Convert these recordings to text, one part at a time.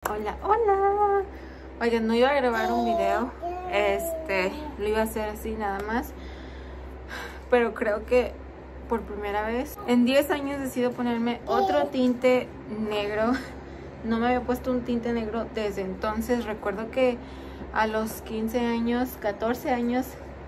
Hola, hola. Oigan, no iba a grabar un video. Lo iba a hacer así nada más. Pero creo que por primera vez en 10 años decido ponerme otro tinte negro. No me había puesto un tinte negro desde entonces. Recuerdo que a los 15 años, 14 años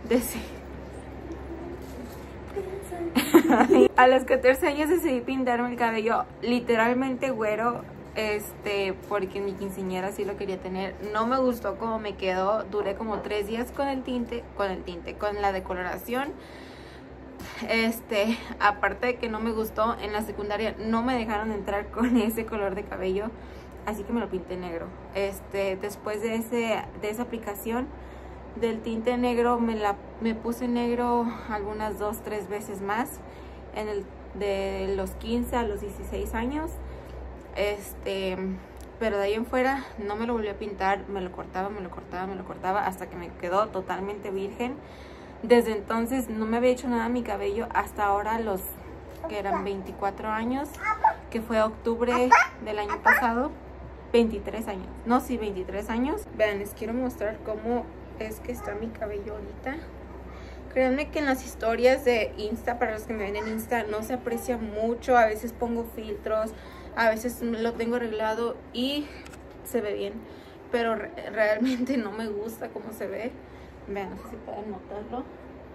a los 14 años decidí pintarme el cabello literalmente güero, porque mi quinceañera sí lo quería tener. No me gustó cómo me quedó. Duré como 3 días con la decoloración. Aparte de que no me gustó, en la secundaria no me dejaron entrar con ese color de cabello, así que me lo pinté negro. Después de esa aplicación del tinte negro, me puse negro algunas 2-3 veces más de los 15 a los 16 años. Pero de ahí en fuera no me lo volví a pintar. Me lo cortaba hasta que me quedó totalmente virgen. Desde entonces no me había hecho nada a mi cabello hasta ahora, que eran 24 años, que fue octubre del año pasado. 23 años, no, sí, 23 años. Vean, les quiero mostrar cómo es que está mi cabello ahorita. Créanme que en las historias de Insta, para los que me ven en Insta, no se aprecia mucho. A veces pongo filtros, a veces lo tengo arreglado y se ve bien, pero realmente no me gusta cómo se ve. Vean, no sé si pueden notarlo.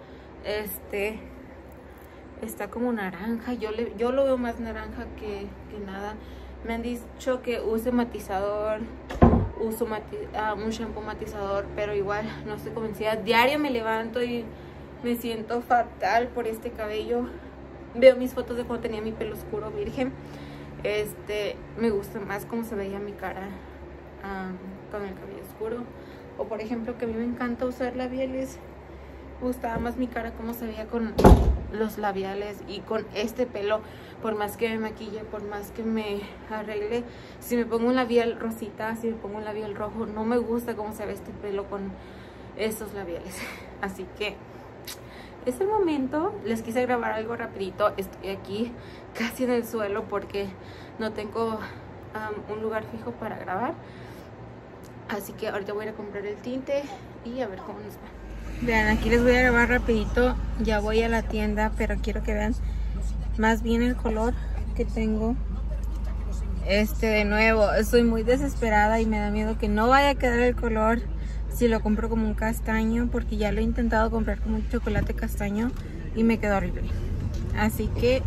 Está como naranja. Yo lo veo más naranja que nada. Me han dicho que use matizador, uso un shampoo matizador, pero igual no estoy convencida. Diario me levanto y me siento fatal por este cabello. Veo mis fotos de cuando tenía mi pelo oscuro virgen. Me gusta más cómo se veía mi cara con el cabello oscuro. O por ejemplo, que a mí me encanta usar labiales. Me gustaba más mi cara cómo se veía con los labiales. Y con este pelo, por más que me maquille, por más que me arregle, si me pongo un labial rosita, si me pongo un labial rojo, no me gusta cómo se ve este pelo con estos labiales. Así que es el momento. Les quise grabar algo rapidito. Estoy aquí casi en el suelo porque no tengo un lugar fijo para grabar. Así que ahorita voy a ir a comprar el tinte y a ver cómo nos va. Vean, aquí les voy a grabar rapidito. Ya voy a la tienda, pero quiero que vean más bien el color que tengo. De nuevo, estoy muy desesperada y me da miedo que no vaya a quedar el color si lo compro como un castaño, porque ya lo he intentado comprar como un chocolate castaño y me quedó horrible. Así que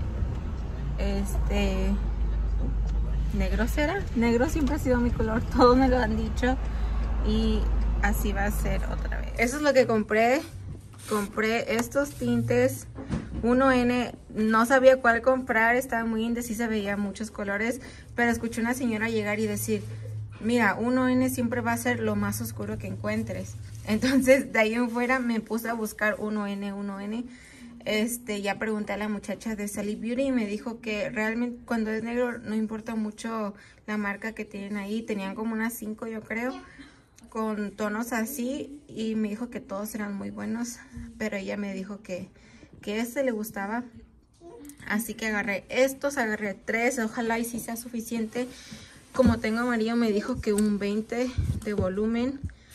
negro será. Negro siempre ha sido mi color, todos me lo han dicho y así va a ser otra vez. Eso es lo que compré. Compré estos tintes 1N. No sabía cuál comprar, estaba muy indecisa, veía muchos colores, pero escuché una señora llegar y decir: mira, 1N siempre va a ser lo más oscuro que encuentres. Entonces de ahí en fuera me puse a buscar 1N. Ya pregunté a la muchacha de Sally Beauty y me dijo que realmente cuando es negro no importa mucho la marca que tienen ahí. Tenían como unas 5, yo creo, con tonos así, y me dijo que todos eran muy buenos, pero ella me dijo que este le gustaba. Así que agarré 3, ojalá y sí sea suficiente. Como tengo amarillo, me dijo que un 20 de volumen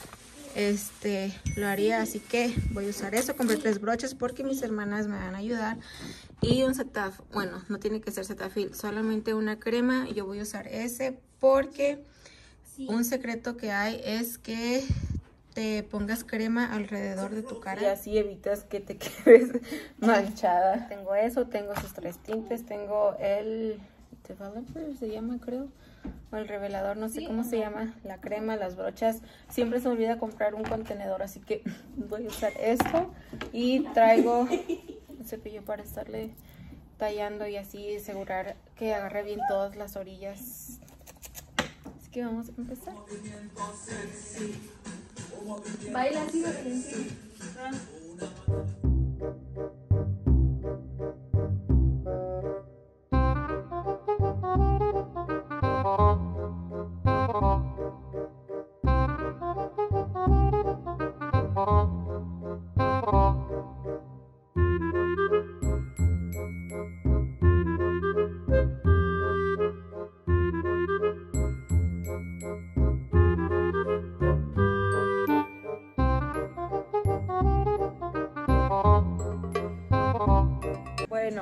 lo haría, así que voy a usar eso. Compré 3 broches porque mis hermanas me van a ayudar, y un Cetaphil. Bueno, no tiene que ser Cetaphil, solamente una crema. Yo voy a usar ese porque un secreto que hay es que te pongas crema alrededor de tu cara y así evitas que te quedes manchada. Tengo eso, tengo esos 3 tintes, tengo el developer, se llama, creo, o el revelador, no sé cómo se llama, la crema, las brochas. Siempre se me olvida comprar un contenedor, así que voy a usar esto, y traigo un cepillo para estarle tallando y así asegurar que agarre bien todas las orillas. Así que vamos a empezar. Baila así de frente.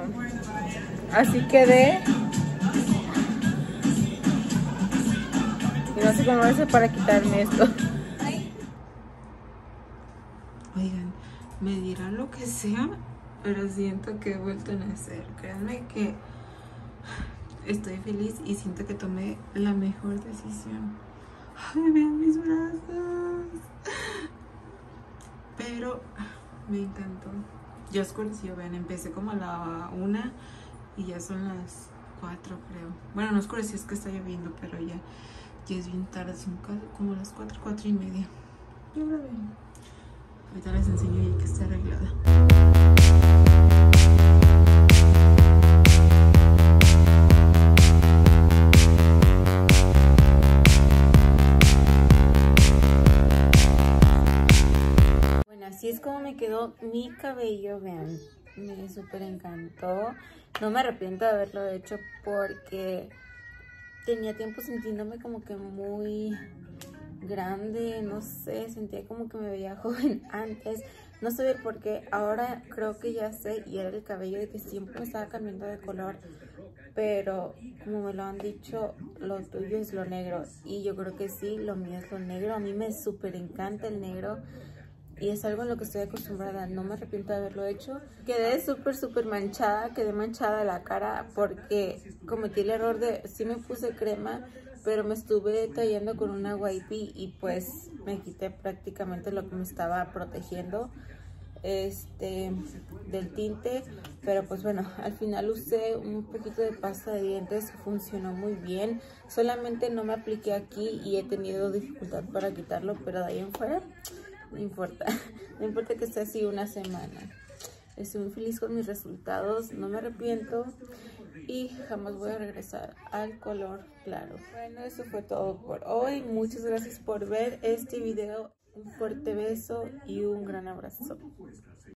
así quedé. Y no sé cómo hacer para quitarme esto. Oigan, me dirán lo que sea, pero siento que he vuelto a nacer. Créanme que estoy feliz y siento que tomé la mejor decisión. Ay, vean mis brazos. Pero me encantó. Ya oscureció, vean, empecé como a la 1 y ya son las 4, creo. Bueno, no oscureció, es que está lloviendo, pero ya es bien tarde, son como las 4:30. Y ahora ven. Ahorita les enseño ya que está arreglada. Así es como me quedó mi cabello, vean, me súper encantó. No me arrepiento de haberlo hecho porque tenía tiempo sintiéndome como que muy grande, no sé, sentía como que me veía joven antes. No sé el por qué, ahora creo que ya sé, y era el cabello de que siempre me estaba cambiando de color. Pero como me lo han dicho, lo tuyo es lo negro, y yo creo que sí, lo mío es lo negro. A mí me súper encanta el negro. Y es algo en lo que estoy acostumbrada, no me arrepiento de haberlo hecho. Quedé súper manchada, quedé manchada la cara porque cometí el error de, sí me puse crema, pero me estuve detallando con una wipey y pues me quité prácticamente lo que me estaba protegiendo del tinte. Pero pues bueno, al final usé un poquito de pasta de dientes, funcionó muy bien. Solamente no me apliqué aquí y he tenido dificultad para quitarlo, pero de ahí en fuera no importa, no importa que esté así una semana. Estoy muy feliz con mis resultados, no me arrepiento y jamás voy a regresar al color claro. Bueno, eso fue todo por hoy. Muchas gracias por ver este video. Un fuerte beso y un gran abrazo.